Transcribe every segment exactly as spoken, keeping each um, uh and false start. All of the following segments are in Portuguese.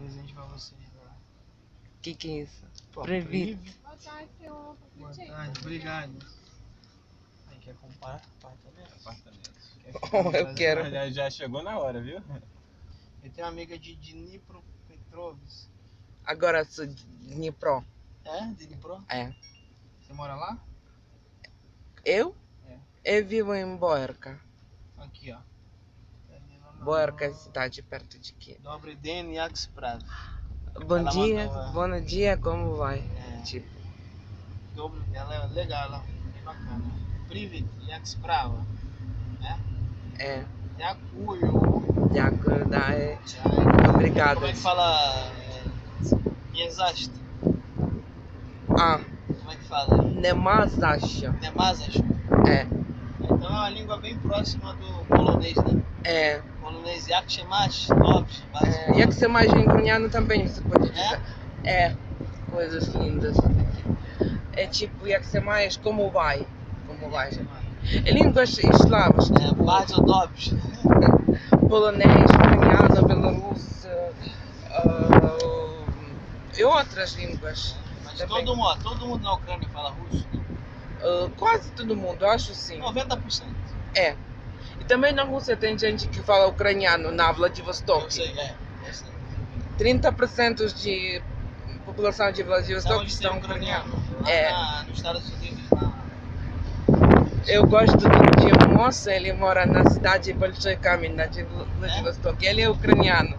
presente pra vocês lá. Que que é isso? Pô, Previte. Prive. Boa tarde, senhor. Boa tarde, obrigado. Aí, quer comprar apartamento? Apartamento. Quer ficar Oh, no eu Brasil? quero. Já, já chegou na hora, viu? Eu tenho uma amiga de Dnipropetrovsk. Agora sou de Dnipro. É? Dnipro? É. Você mora lá? Eu? É. Eu vivo em Boerka. Aqui, ó. Boerka é cidade perto de aqui. Dobre Den Yaks Prav. Bom Ela dia, mandou, bom dia, como vai? É. Tipo, Dobro dela é legal, ela é bem bacana. Privet Yaks Prava. É? é. Yakuyo. Дякую, да, é. Como Obrigado. é que fala? Yezast. Ah, Como é que fala? нема за що. Nemazas. É, Então é uma língua bem próxima do polonês, né? é. Polonês Yakshimash, Dobsh, é. Jak se mais em ucraniano também você pode dizer. É, coisas lindas. É tipo, jak se mais, como vai? Como vai? É línguas eslavas, É, tipo, Badzo Dobsh. polonês, ucraniano, belorusso, uh, e outras línguas. Mas Também. todo mundo, todo mundo na Ucrânia fala russo, né? Uh, quase todo mundo, acho sim. noventa por cento. É. E também na Rússia tem gente que fala ucraniano, na Eu Vladivostok. sei, é. Eu sei. trinta por cento de população de Da Vladivostok onde tem são ucraniano? ucranianos. Lá É. na, nos Estados Unidos, lá. Eu gosto de um moço, ele mora na cidade de Bolshoi Kamin, na de Vladivostok. Ele é ucraniano.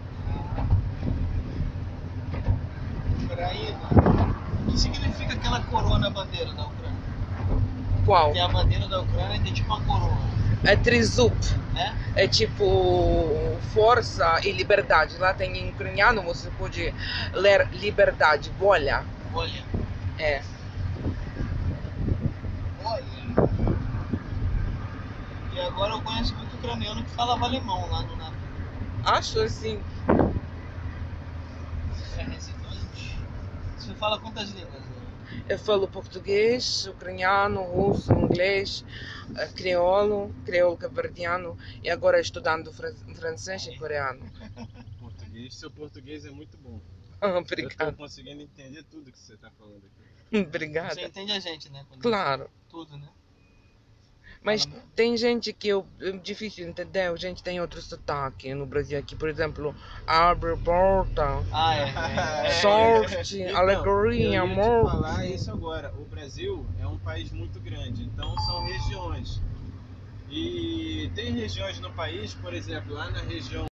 Ucraína. O que significa aquela coroa na bandeira da Ucrânia? Qual? Tem a bandeira da Ucrânia e tem tipo uma coroa. É Trizup. É? É tipo força e liberdade. Lá tem em ucraniano, você pode ler liberdade, volha. Olha. É. Olha. E agora eu conheço muito ucraniano que falava alemão lá no NATO. Acho assim. É residente. Você fala quantas línguas? Eu falo português, ucraniano, russo, inglês, eh, crioulo, crioulo caverdiano e agora estudando fran- francês e coreano. Português, seu português é muito bom. Eu tô Obrigada. conseguindo entender tudo que você tá falando aqui. Obrigada. Você entende a gente, né? Quando Claro. Tudo, né? Mas Fala- tem gente que eu, é difícil entender, a gente tem outro sotaque no Brasil aqui, por exemplo, abre porta, Ah, é. é. sorte, Então, alegria, eu ia te amor. falar isso agora. O Brasil é um país muito grande, então são regiões. E tem regiões no país, por exemplo, lá na região